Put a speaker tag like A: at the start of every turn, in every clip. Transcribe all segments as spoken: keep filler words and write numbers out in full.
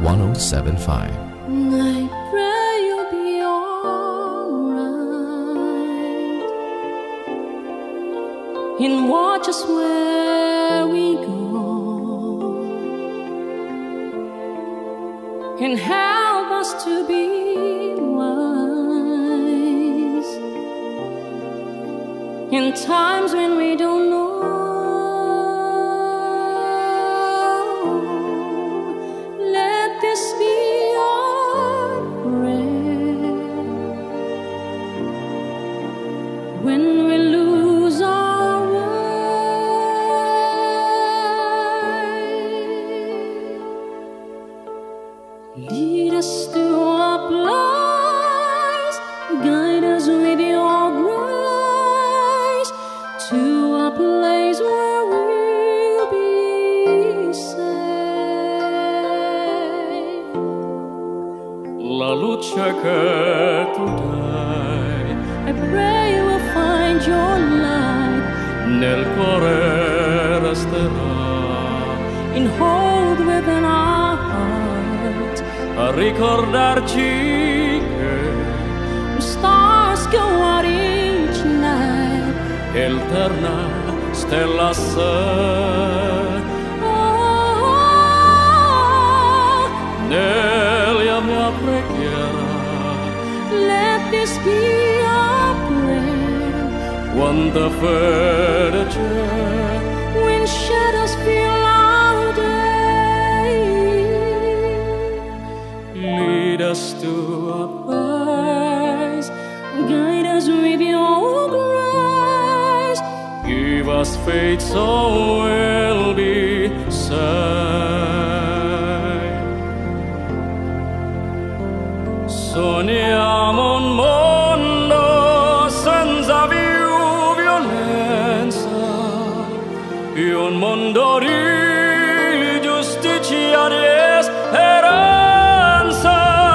A: one oh seven point five.
B: I pray you'll be alright, and watch us where we go, and help us to be wise in times when we don't know. Let this be our prayer when we lose our way. Lead us to a place, guide us with your grace, to a place where we'll be safe.
C: La luce che tu dai
B: I pray we'll find your light,
C: nel cuore resterà,
B: in hold within our heart,
C: a ricordarci che
B: the stars go out each night.
C: eterna stella sei.
B: Oh,
C: Nella mia preghiera,
B: let this be our prayer
C: quanta fede c'è,
B: when shadows fill our day.
C: lead us to a place,
B: Guide us with your grace,
C: give us faith so we'll be saved. Sogniamo un mondo senza più violenza, un mondo di giustizia e speranza.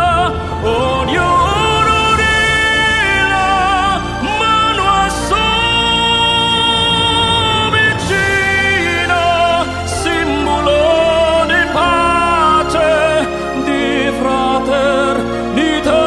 C: Ognuno dia mano a suo vicino, simbolo di pace, di fraternità.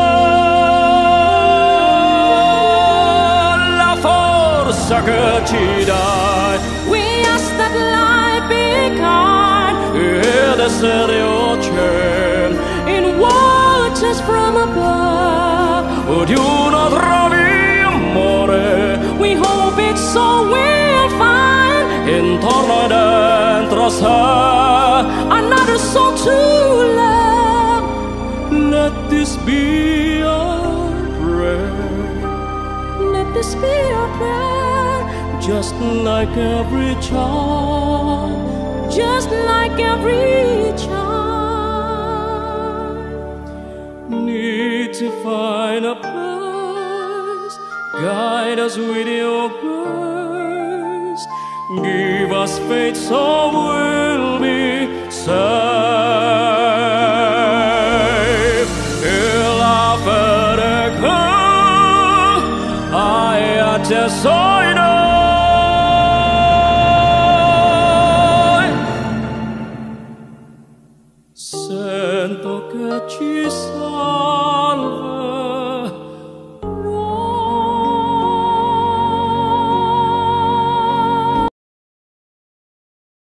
C: La forza che ci dai
B: we ask that life be kind,
C: ed essere ocean,
B: in waters from above.
C: ognuno trovi amore
B: We hope it's so we'll find
C: intorno e dentro sé.
B: another soul to love.
C: Let this be our prayer,
B: Let this be our prayer,
C: just like every child,
B: just like every child.
C: need to find a place, guide us with your grace, give us faith so we'll be saved. E la fede che hai acceso